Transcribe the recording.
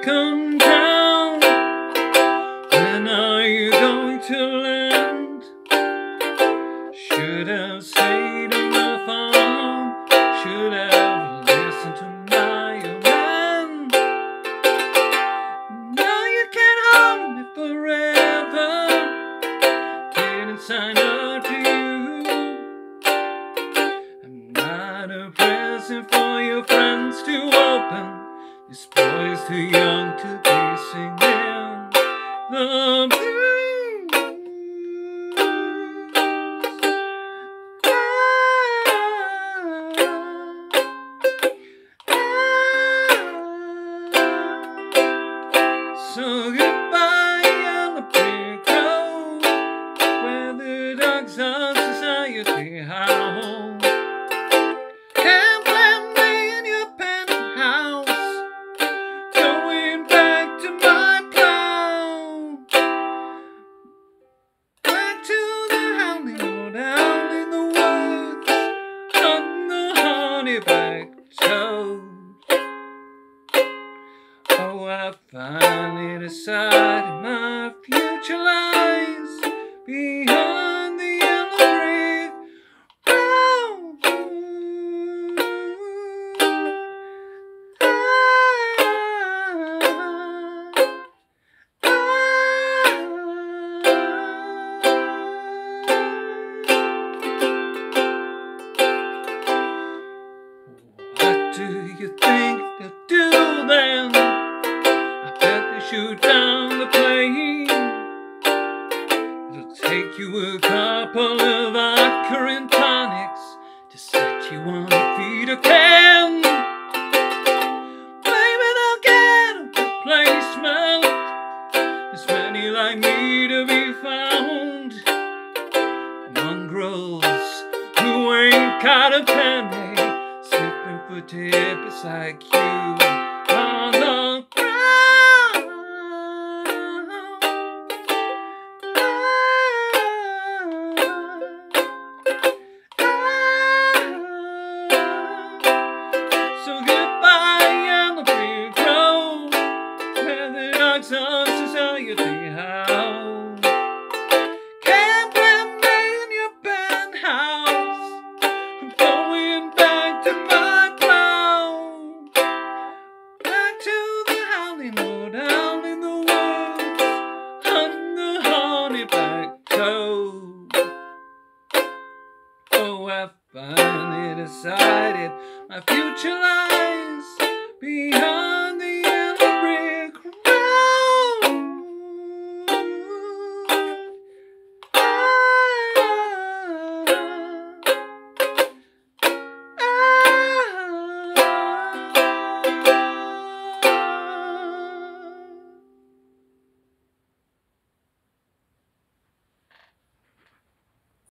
come down? When are you going to land? Should have stayed on the farm, should have listened to my old man. Now you can't hold me forever, didn't sign up to you. I'm not a present for your friends to open. This boy's too young to be singing the blues. So goodbye on the big road, where the dogs of society howl. Can't blame me in your penthouse, going back to my plow. Back to the howling or down in the woods, on the honeyback toad. Oh, I finally decided my future lies behind the yellow brick road. What do you think they'll do then? Shoot down the plane. It'll take you a couple of vodka and tonics to set you on your feet again. Maybe they'll get a replacement. There's many like me to be found. Mongrels who ain't got a penny, sniffing for tips like you on the ground. So goodbye on the big road, where the dogs of society howl. Can't blame me in your penthouse, I'm going back to my plow. Back to the howling or down in the woods, on the honeyback toad. Oh, I finally decided my future lies behind